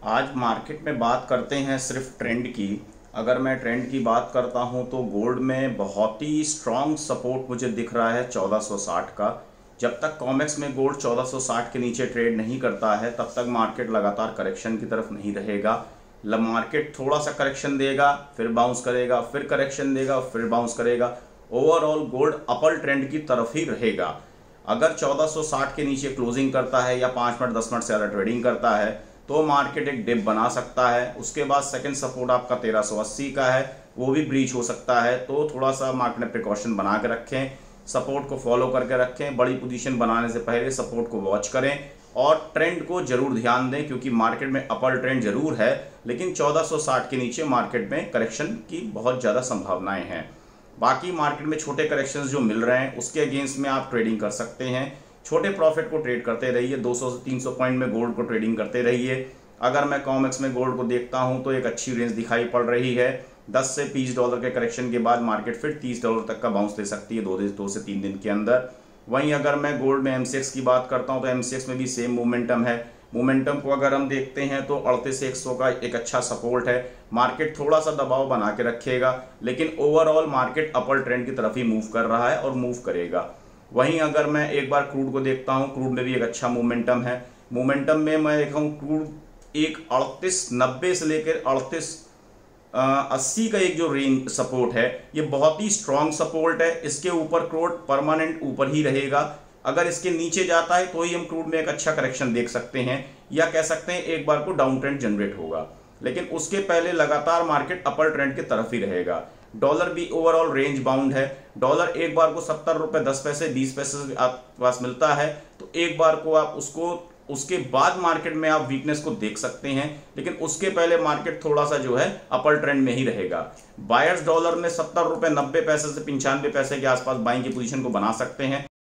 आज मार्केट में बात करते हैं सिर्फ ट्रेंड की। अगर मैं ट्रेंड की बात करता हूं तो गोल्ड में बहुत ही स्ट्रॉन्ग सपोर्ट मुझे दिख रहा है 1460 का। जब तक कॉमेक्स में गोल्ड 1460 के नीचे ट्रेड नहीं करता है तब तक मार्केट लगातार करेक्शन की तरफ नहीं रहेगा। मार्केट थोड़ा सा करेक्शन देगा, फिर बाउंस करेगा, फिर करेक्शन देगा, फिर बाउंस करेगा। ओवरऑल गोल्ड अपर ट्रेंड की तरफ ही रहेगा। अगर 1460 के नीचे क्लोजिंग करता है या 5 मिनट 10 मिनट से ज़्यादा ट्रेडिंग करता है तो मार्केट एक डिप बना सकता है। उसके बाद सेकंड सपोर्ट आपका 1380 का है, वो भी ब्रीच हो सकता है। तो थोड़ा सा मार्केट में प्रिकॉशन बना के रखें, सपोर्ट को फॉलो करके रखें। बड़ी पोजीशन बनाने से पहले सपोर्ट को वॉच करें और ट्रेंड को जरूर ध्यान दें, क्योंकि मार्केट में अपर ट्रेंड जरूर है लेकिन 1460 के नीचे मार्केट में करेक्शन की बहुत ज़्यादा संभावनाएं हैं। बाकी मार्केट में छोटे करेक्शंस जो मिल रहे हैं उसके अगेंस्ट में आप ट्रेडिंग कर सकते हैं। छोटे प्रॉफिट को ट्रेड करते रहिए, 200 से 300 पॉइंट में गोल्ड को ट्रेडिंग करते रहिए। अगर मैं कॉमेक्स में गोल्ड को देखता हूं तो एक अच्छी रेंज दिखाई पड़ रही है। 10 से $20 के करेक्शन के बाद मार्केट फिर $30 तक का बाउंस ले सकती है 2 से 3 दिन के अंदर। वहीं अगर मैं गोल्ड में MCX की बात करता हूं तो MCX में भी सेम मोमेंटम है। मोमेंटम को अगर हम देखते हैं तो 38 से 100 का एक अच्छा सपोर्ट है। मार्केट थोड़ा सा दबाव बना के रखेगा लेकिन ओवरऑल मार्केट अपर ट्रेंड की तरफ ही मूव कर रहा है और मूव करेगा। वहीं अगर मैं एक बार क्रूड को देखता हूं, क्रूड में भी एक अच्छा मोमेंटम है। मोमेंटम में मैं देखा हूं क्रूड एक 3890 से लेकर 3880 का एक जो रेंज सपोर्ट है ये बहुत ही स्ट्रांग सपोर्ट है। इसके ऊपर क्रूड परमानेंट ऊपर ही रहेगा। अगर इसके नीचे जाता है तो ही हम क्रूड में एक अच्छा करेक्शन देख सकते हैं या कह सकते हैं एक बार को डाउन ट्रेंड जनरेट होगा, लेकिन उसके पहले लगातार मार्केट अपर ट्रेंड की तरफ ही रहेगा। डॉलर भी ओवरऑल रेंज बाउंड है। डॉलर एक बार को 70 रुपए 10 पैसे 20 पैसे के पास मिलता है तो एक बार को आप उसके बाद मार्केट में आप वीकनेस को देख सकते हैं, लेकिन उसके पहले मार्केट थोड़ा सा जो है अपर ट्रेंड में ही रहेगा। बायर्स डॉलर में 70 रुपए 90 पैसे से 95 पैसे के आसपास बाइंग की पोजीशन को बना सकते हैं।